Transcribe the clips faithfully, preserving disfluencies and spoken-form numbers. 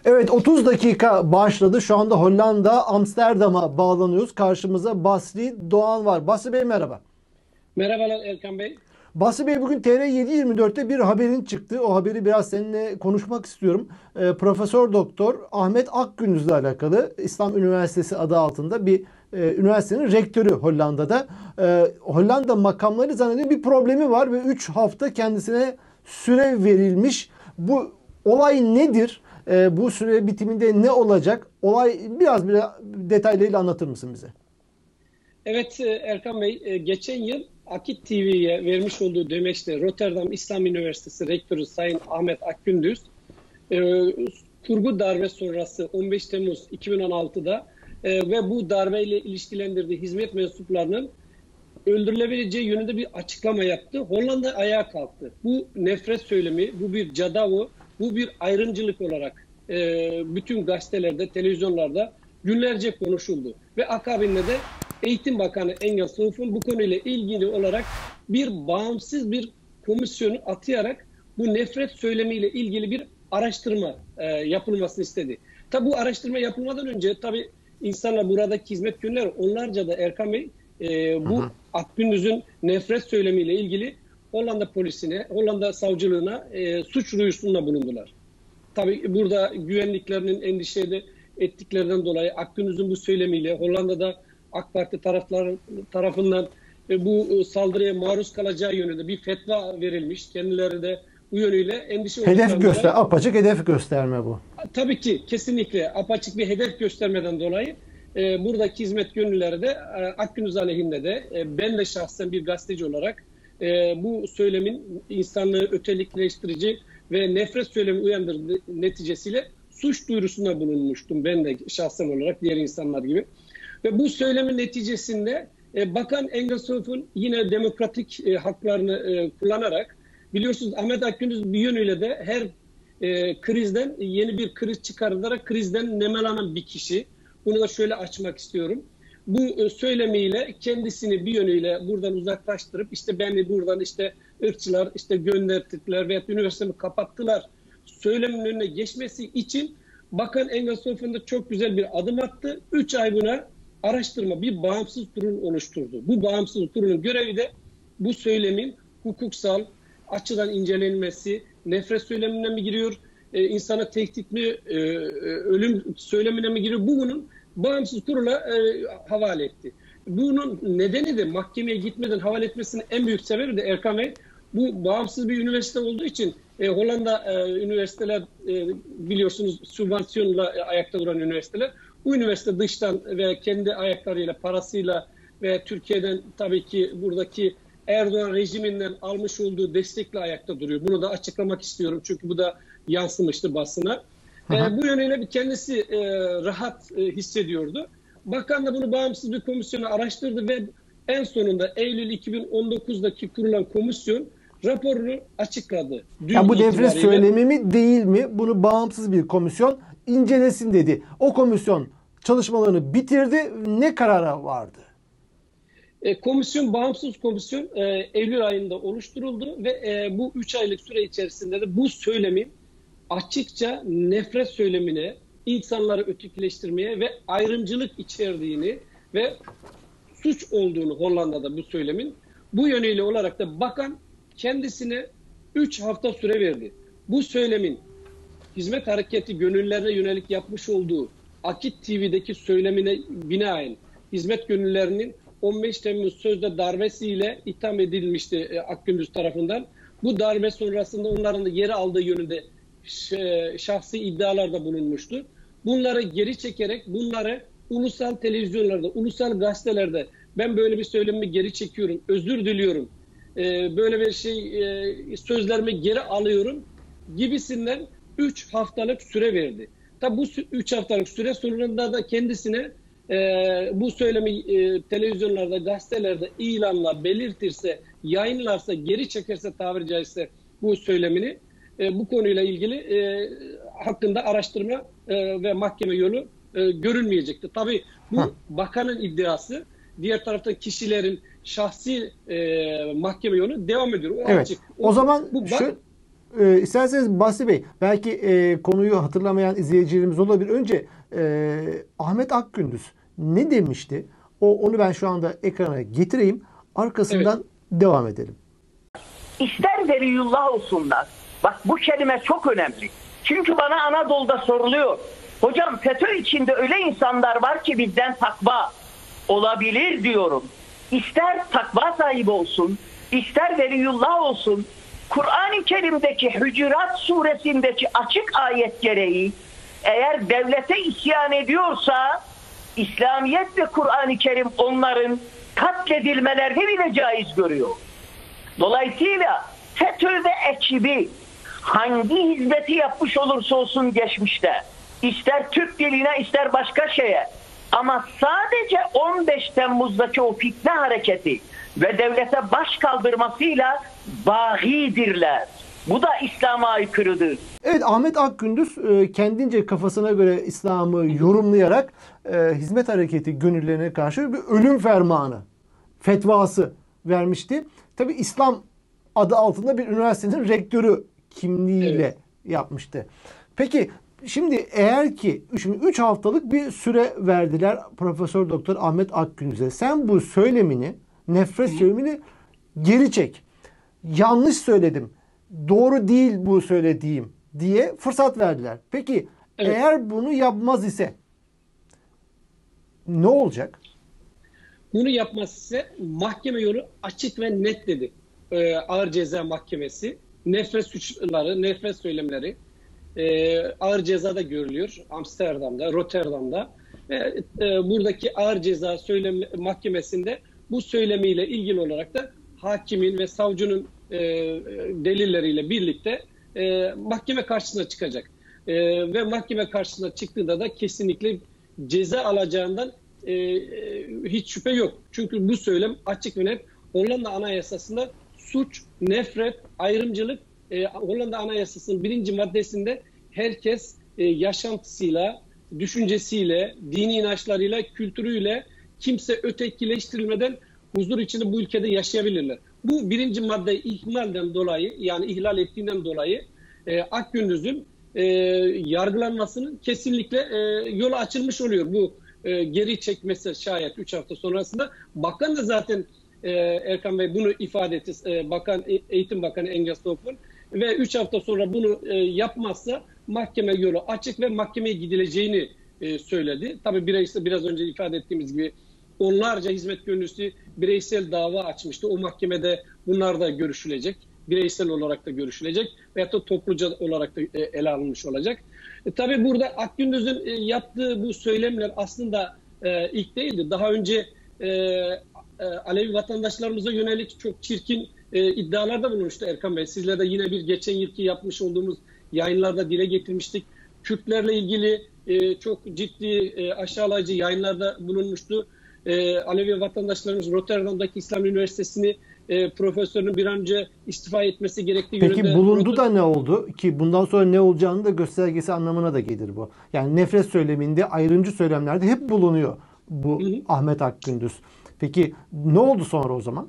Evet, otuz dakika başladı. Şu anda Hollanda, Amsterdam'a bağlanıyoruz. Karşımıza Basri Doğan var. Basri Bey merhaba. Merhabalar Erkan Bey. Basri Bey bugün T R yedi yirmi dörtte bir haberin çıktı. O haberi biraz seninle konuşmak istiyorum. Ee, Profesör Doktor Ahmet Akgündüz'le alakalı İslam Üniversitesi adı altında bir e, üniversitenin rektörü Hollanda'da. Ee, Hollanda makamları zannediyor bir problemi var ve üç hafta kendisine süre verilmiş. Bu olay nedir? Ee, bu süre bitiminde ne olacak? Olay biraz bir detaylarıyla anlatır mısın bize? Evet e, Erkan Bey, e, geçen yıl Akit T V'ye vermiş olduğu demeçte Rotterdam İslam Üniversitesi Rektörü Sayın Ahmet Akgündüz, e, kurgu darbe sonrası on beş Temmuz iki bin on altıda e, ve bu darbeyle ilişkilendirdiği hizmet mensuplarının öldürülebileceği yönünde bir açıklama yaptı. Hollanda ayağa kalktı. Bu nefret söylemi, bu bir cadavo, bu bir ayrımcılık olarak e, bütün gazetelerde, televizyonlarda günlerce konuşuldu. Ve akabinde de Eğitim Bakanı Engel Sınıf'ın bu konuyla ilgili olarak bir bağımsız bir komisyonu atayarak bu nefret söylemiyle ilgili bir araştırma e, yapılmasını istedi. Tabi bu araştırma yapılmadan önce tabi insanlar buradaki hizmet günleri onlarca da Erkan Bey e, bu hı hı. Akgündüz'ün nefret söylemiyle ilgili Hollanda polisine, Hollanda savcılığına e, suç duyurusunda bulundular. Tabii burada güvenliklerinin endişeli ettiklerinden dolayı Akgündüz'ün bu söylemiyle Hollanda'da AK Parti taraflar tarafından e, bu saldırıya maruz kalacağı yönünde bir fetva verilmiş. Kendileri de bu yönüyle endişe Hedef göster, dolayı, apaçık hedef gösterme bu. Tabii ki kesinlikle apaçık bir hedef göstermeden dolayı e, buradaki hizmet gönüllüleri de e, Akgündüz aleyhinde de e, ben de şahsen bir gazeteci olarak e, bu söylemin insanlığı ötelikleştirici ve nefret söylemi uyandırdığı neticesiyle suç duyurusunda bulunmuştum. Ben de şahsen olarak diğer insanlar gibi. Ve bu söylemin neticesinde e, Bakan Engelshoff'un yine demokratik e, haklarını e, kullanarak biliyorsunuz Ahmet Akgündüz bir yönüyle de her e, krizden yeni bir kriz çıkarılarak krizden nemalanan bir kişi. Bunu da şöyle açmak istiyorum. Bu e, söylemiyle kendisini bir yönüyle buradan uzaklaştırıp işte beni buradan işte ırkçılar işte gönderttiler veya üniversitemi kapattılar söylemin önüne geçmesi için Bakan Engelshoff'un da çok güzel bir adım attı. Üç ay buna araştırma bir bağımsız kurul oluşturdu. Bu bağımsız kurulun görevi de bu söylemin hukuksal açıdan incelenmesi, nefret söylemine mi giriyor, e, insana tehdit mi, e, ölüm söylemine mi giriyor? Bu bunun bağımsız kurula e, havale etti. Bunun nedeni de mahkemeye gitmeden havale etmesinin en büyük sebebi de Erkan Bey, bu bağımsız bir üniversite olduğu için e, Hollanda e, üniversiteler e, biliyorsunuz sübvansiyonla e, ayakta duran üniversiteler. Bu üniversite dıştan ve kendi ayaklarıyla, parasıyla ve Türkiye'den tabii ki buradaki Erdoğan rejiminden almış olduğu destekle ayakta duruyor. Bunu da açıklamak istiyorum çünkü bu da yansımıştı basına. Hı hı. E, bu yönüyle kendisi e, rahat e, hissediyordu. Bakan da bunu bağımsız bir komisyonu araştırdı ve en sonunda Eylül iki bin on dokuzdaki kurulan komisyon raporunu açıkladı. Dün yani bu nefret söylemi mi değil mi? Bunu bağımsız bir komisyon incelesin dedi. O komisyon çalışmalarını bitirdi. Ne karara vardı? E, komisyon, bağımsız komisyon e, Eylül ayında oluşturuldu ve e, bu üç aylık süre içerisinde de bu söylemin açıkça nefret söylemine, insanları ötekileştirmeye ve ayrımcılık içerdiğini ve suç olduğunu Hollanda'da bu söylemin bu yönüyle olarak da bakan kendisine üç hafta süre verdi. Bu söylemin hizmet hareketi gönüllerine yönelik yapmış olduğu Akit T V'deki söylemine binaen hizmet gönüllerinin on beş Temmuz sözde darbesiyle itham edilmişti e, Akgündüz tarafından. Bu darbe sonrasında onların da yeri aldığı yönünde şahsi iddialarda bulunmuştu. Bunları geri çekerek bunları ulusal televizyonlarda, ulusal gazetelerde ben böyle bir söylemimi geri çekiyorum, özür diliyorum, e, böyle bir şey e, sözlerimi geri alıyorum gibisinden üç haftalık süre verdi. Tabi bu üç haftalık süre sonunda da kendisine e, bu söylemi e, televizyonlarda, gazetelerde ilanla belirtirse, yayınlarsa, geri çekerse tabiri caizse bu söylemini e, bu konuyla ilgili e, hakkında araştırma e, ve mahkeme yolu e, görünmeyecekti. Tabii bu Hı. bakanın iddiası, diğer tarafta kişilerin şahsi e, mahkeme yolu devam ediyor. O evet. açık. O, o zaman bu şu Ee, isterseniz Basri Bey, belki e, konuyu hatırlamayan izleyicilerimiz olabilir. Önce e, Ahmet Akgündüz ne demişti? O onu ben şu anda ekrana getireyim. Arkasından evet. devam edelim. İster veliyullah olsunlar. Bak bu kelime çok önemli. Çünkü bana Anadolu'da soruluyor. Hocam FETÖ içinde öyle insanlar var ki bizden takva olabilir diyorum. İster takva sahibi olsun, ister veliyullah olsun. Kur'an-ı Kerim'deki Hücurat suresindeki açık ayet gereği eğer devlete isyan ediyorsa İslamiyet ve Kur'an-ı Kerim onların katledilmelerini bile caiz görüyor. Dolayısıyla FETÖ ve ekibi hangi hizmeti yapmış olursa olsun geçmişte, ister Türk diline ister başka şeye, ama sadece on beş Temmuz'daki o fitne hareketi ve devlete baş kaldırmasıyla bagidirler. Bu da İslam'a aykırıdır. Evet, Ahmet Akgündüz kendince kafasına göre İslam'ı yorumlayarak hizmet hareketi gönüllerine karşı bir ölüm fermanı, fetvası vermişti. Tabi İslam adı altında bir üniversitenin rektörü kimliğiyle evet. yapmıştı. Peki şimdi eğer ki üç haftalık bir süre verdiler Profesör Doktor Ahmet Akgündüz'e. Sen bu söylemini, nefret söylemini geri çek. Yanlış söyledim. Doğru değil bu söylediğim diye fırsat verdiler. Peki evet. eğer bunu yapmaz ise ne olacak? Bunu yapmaz ise mahkeme yolu açık ve net dedi. Ee, Ağır Ceza Mahkemesi nefret suçları, nefret söylemleri e, ağır cezada görülüyor. Amsterdam'da, Rotterdam'da. E, e, buradaki ağır ceza söylem mahkemesinde bu söylemiyle ilgili olarak da hakimin ve savcının e, delilleriyle birlikte e, mahkeme karşısına çıkacak. E, ve mahkeme karşısına çıktığında da kesinlikle ceza alacağından e, e, hiç şüphe yok. Çünkü bu söylem açık ve net. Hollanda Anayasası'nda suç, nefret, ayrımcılık, e, Hollanda Anayasası'nın birinci maddesinde herkes e, yaşantısıyla, düşüncesiyle, dini inançlarıyla, kültürüyle kimse ötekileştirilmeden huzur içinde bu ülkede yaşayabilirler. Bu birinci maddeyi ihmalden dolayı, yani ihlal ettiğinden dolayı e, Akgündüz'ün e, yargılanmasının kesinlikle e, yolu açılmış oluyor. Bu e, geri çekmesi şayet üç hafta sonrasında. Bakan da zaten e, Erkan Bey bunu ifade etti. E, Bakan, Eğitim Bakanı Engel Stokman ve üç hafta sonra bunu e, yapmazsa mahkeme yolu açık ve mahkemeye gidileceğini e, söyledi. Tabii bireysel, biraz önce ifade ettiğimiz gibi onlarca hizmet gönüllüsü bireysel dava açmıştı. O mahkemede bunlar da görüşülecek. Bireysel olarak da görüşülecek veyahut da topluca olarak da e, ele alınmış olacak. E, tabii burada Akgündüz'ün e, yaptığı bu söylemler aslında e, ilk değildi. Daha önce e, e, Alevi vatandaşlarımıza yönelik çok çirkin e, iddialarda bulunmuştu Erkan Bey. Sizle de yine bir geçen yılki yapmış olduğumuz yayınlarda dile getirmiştik. Kürtlerle ilgili e, çok ciddi e, aşağılayıcı yayınlarda bulunmuştu. E, Alevi vatandaşlarımız Rotterdam'daki İslam Üniversitesi'ni e, profesörünün bir an önce istifa etmesi gerektiği Peki yönünde... bulundu Rotter... da ne oldu? Ki bundan sonra ne olacağını da göstergesi anlamına da gelir bu. Yani nefret söyleminde, ayrımcı söylemlerde hep bulunuyor bu hı hı. Ahmet Akgündüz. Peki ne oldu sonra o zaman?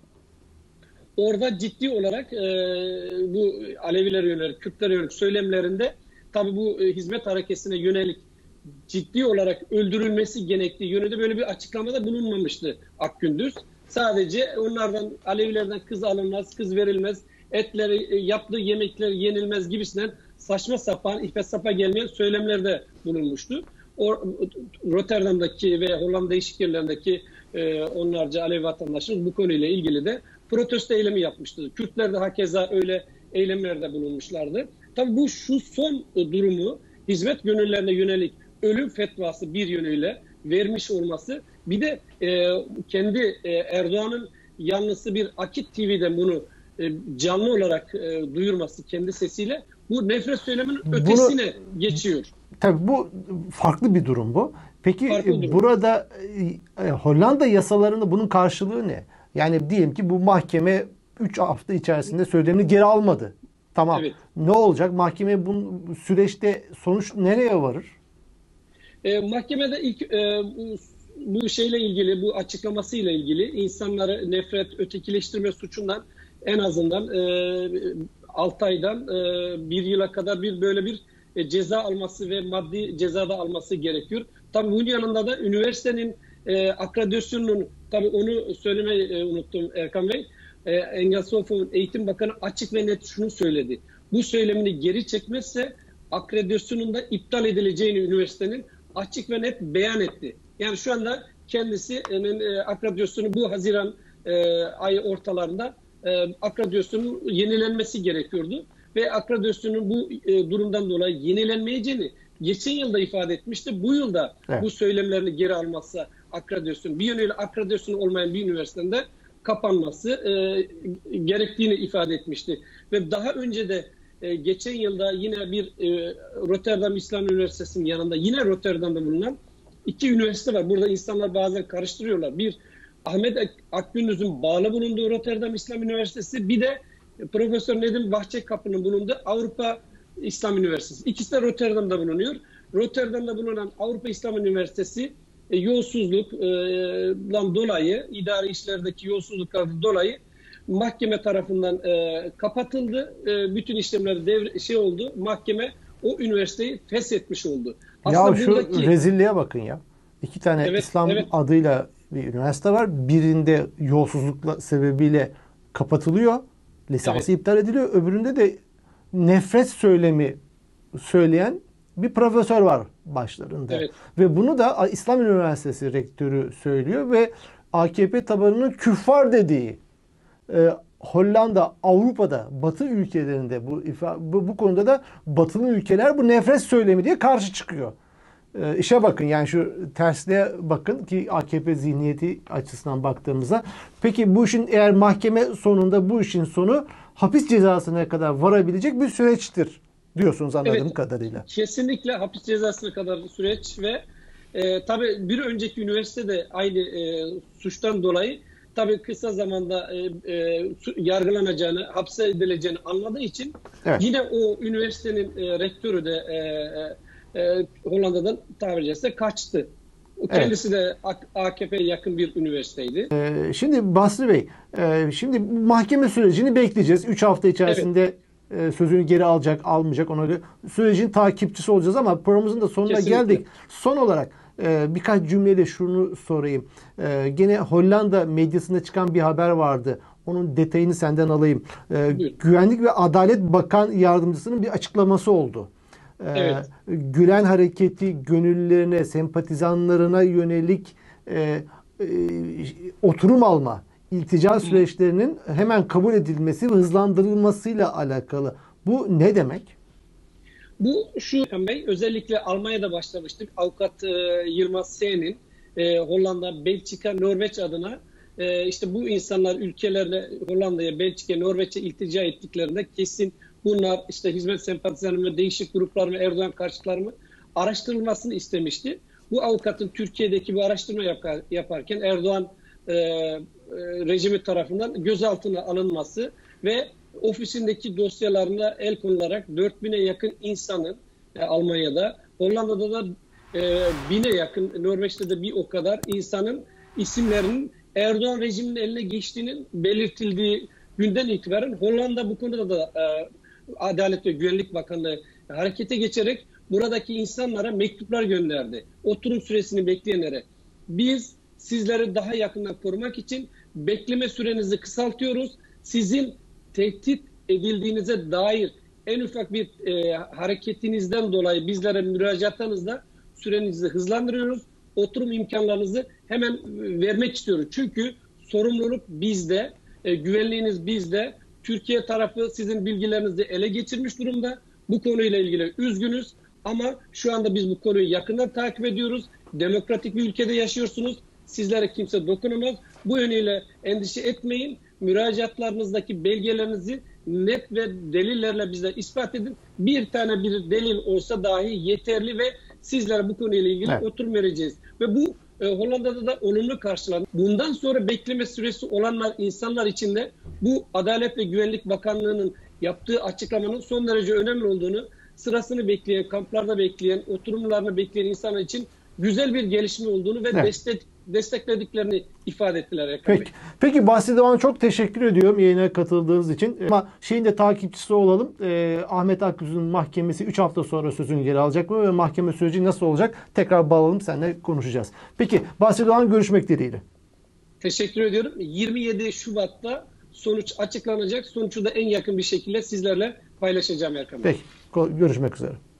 Orada ciddi olarak e, bu Alevilere yönelik, Kürtlere yönelik söylemlerinde tabii bu e, hizmet hareketine yönelik ciddi olarak öldürülmesi gerektiği yönünde böyle bir açıklamada bulunmamıştı Akgündüz. Sadece onlardan, Alevilerden kız alınmaz, kız verilmez, etleri, yaptığı yemekler yenilmez gibisinden saçma sapan, ipe sapa gelmeyen söylemlerde bulunmuştu. O, Rotterdam'daki ve Hollanda değişik yerlerindeki e, onlarca Alevi vatandaşımız bu konuyla ilgili de protesto eylemi yapmıştı. Kürtler de hakeza öyle eylemlerde bulunmuşlardı. Tabii bu şu son durumu hizmet gönüllerine yönelik ölüm fetvası bir yönüyle vermiş olması, bir de e, kendi e, Erdoğan'ın yanlısı bir Akit T V'de bunu e, canlı olarak e, duyurması kendi sesiyle bu nefret söyleminin ötesine bunu, geçiyor. Tabii bu farklı bir durum bu. Peki durum. Burada e, Hollanda yasalarında bunun karşılığı ne? Yani diyelim ki bu mahkeme üç hafta içerisinde söylemini geri almadı. Tamam. Evet. Ne olacak? Mahkeme bu süreçte sonuç nereye varır? E, mahkemede ilk e, bu, bu şeyle ilgili, bu açıklamasıyla ilgili insanları nefret, ötekileştirme suçundan en azından e, altı aydan e, bir yıla kadar bir böyle bir e, ceza alması ve maddi ceza da alması gerekiyor. Tabii bunun yanında da üniversitenin e, akreditasyonunun, tabii onu söylemeyi e, unuttum Erkan Bey. E, Engel Sofa'nın Eğitim Bakanı açık ve net şunu söyledi. Bu söylemini geri çekmezse akreditasyonun da iptal edileceğini üniversitenin açık ve net beyan etti. Yani şu anda kendisinin e, akreditasyonu bu Haziran e, ayı ortalarında e, akreditasyonun yenilenmesi gerekiyordu. Ve akreditasyonun bu e, durumdan dolayı yenilenmeyeceğini geçen yılda ifade etmişti. Bu yılda evet. bu söylemlerini geri almazsa akreditasyon, bir yönüyle akreditasyon olmayan bir üniversitenin de kapanması e, gerektiğini ifade etmişti. Ve daha önce de e, geçen yılda yine bir e, Rotterdam İslam Üniversitesi'nin yanında yine Rotterdam'da bulunan iki üniversite var. Burada insanlar bazen karıştırıyorlar. Bir, Ahmet Akgündüz'ün bağlı bulunduğu Rotterdam İslam Üniversitesi, bir de Profesör Nedim Bahçekapı'nın bulunduğu Avrupa İslam Üniversitesi. İkisi de Rotterdam'da bulunuyor. Rotterdam'da bulunan Avrupa İslam Üniversitesi e, yolsuzluktan dolayı, idari işlerdeki yolsuzluklardan dolayı mahkeme tarafından e, kapatıldı. E, bütün işlemler devre, şey oldu. Mahkeme o üniversiteyi feshetmiş oldu. Aslında ya şu buradaki... rezilliğe bakın ya. İki tane evet, İslam evet. adıyla bir üniversite var. Birinde yolsuzluk sebebiyle kapatılıyor. Lisansı evet. iptal ediliyor. Öbüründe de nefret söylemi söyleyen bir profesör var başlarında. Evet. Ve bunu da İslam Üniversitesi rektörü söylüyor ve A K P tabanının küffar dediği e, Hollanda, Avrupa'da, Batı ülkelerinde bu, bu bu konuda da batılı ülkeler bu nefret söylemi diye karşı çıkıyor. E, işe bakın yani şu tersliğe bakın ki A K P zihniyeti açısından baktığımızda. Peki bu işin eğer mahkeme sonunda bu işin sonu hapis cezasına kadar varabilecek bir süreçtir diyorsunuz anladığım evet, kadarıyla. Kesinlikle hapis cezasına kadar süreç ve e, tabii bir önceki üniversite de aynı e, suçtan dolayı tabii kısa zamanda e, e, yargılanacağını, hapse edileceğini anladığı için evet. yine o üniversitenin e, rektörü de e, e, Hollanda'dan tabiri caizse kaçtı. Kendisi evet. de A K P'ye yakın bir üniversiteydi. Ee, şimdi Basri Bey, e, şimdi mahkeme sürecini bekleyeceğiz. üç hafta içerisinde evet. e, sözünü geri alacak, almayacak. Ona göre sürecin takipçisi olacağız ama programımızın da sonuna Kesinlikle. geldik. Son olarak e, birkaç cümleyle şunu sorayım. E, gene Hollanda medyasında çıkan bir haber vardı. Onun detayını senden alayım. E, Güvenlik ve Adalet Bakan Yardımcısının bir açıklaması oldu. Evet. Gülen hareketi gönüllülerine, sempatizanlarına yönelik e, e, oturum alma, iltica süreçlerinin hemen kabul edilmesi ve hızlandırılmasıyla alakalı. Bu ne demek? Bu şu Bey, özellikle Almanya'da başlamıştık. Avukat e, Yılmaz S'nin e, Hollanda, Belçika, Norveç adına e, işte bu insanlar ülkelerine Hollanda'ya, Belçika'ya, Norveç'e iltica ettiklerinde kesin bunlar işte hizmet sempatizanı ve değişik gruplar ve Erdoğan karşıtları mı araştırılmasını istemişti. Bu avukatın Türkiye'deki bu araştırma yapar, yaparken Erdoğan e, e, rejimi tarafından gözaltına alınması ve ofisindeki dosyalarına el konularak dört bine yakın insanın e, Almanya'da, Hollanda'da da e, bine yakın, Norveç'te de bir o kadar insanın isimlerinin Erdoğan rejiminin eline geçtiğinin belirtildiği günden itibaren Hollanda bu konuda da e, Adalet ve Güvenlik Bakanlığı harekete geçerek buradaki insanlara mektuplar gönderdi. Oturum süresini bekleyenlere. Biz sizleri daha yakından korumak için bekleme sürenizi kısaltıyoruz. Sizin tehdit edildiğinize dair en ufak bir e, hareketinizden dolayı bizlere müracaatınızda sürenizi hızlandırıyoruz. Oturum imkanlarınızı hemen vermek istiyoruz. Çünkü sorumluluk bizde, e, güvenliğiniz bizde. Türkiye tarafı sizin bilgilerinizi ele geçirmiş durumda. Bu konuyla ilgili üzgünüz ama şu anda biz bu konuyu yakından takip ediyoruz. Demokratik bir ülkede yaşıyorsunuz. Sizlere kimse dokunamaz. Bu yönüyle endişe etmeyin. Müracaatlarınızdaki belgelerinizi net ve delillerle bize ispat edin. Bir tane bir delil olsa dahi yeterli ve sizlere bu konuyla ilgili evet. oturum vereceğiz. Ve bu e, Hollanda'da da olumlu karşılandı. Bundan sonra bekleme süresi olanlar insanlar için de bu Adalet ve Güvenlik Bakanlığı'nın yaptığı açıklamanın son derece önemli olduğunu, sırasını bekleyen, kamplarda bekleyen, oturumlarını bekleyen insanlar için güzel bir gelişme olduğunu ve evet. destek desteklediklerini ifade ettiler Erkan Peki, Bey. peki Bahsi Doğan, çok teşekkür ediyorum yayına katıldığınız için. Ama şeyin de takipçisi olalım. Ee, Ahmet Akgüz'ün mahkemesi üç hafta sonra sözünü geri alacak mı ve mahkeme süreci nasıl olacak? Tekrar bağlanalım, seninle konuşacağız. Peki Bahsi Doğan, görüşmek dileğiyle. Teşekkür ediyorum. yirmi yedi Şubat'ta sonuç açıklanacak. Sonucu da en yakın bir şekilde sizlerle paylaşacağım Erkan Bey. Peki, görüşmek üzere.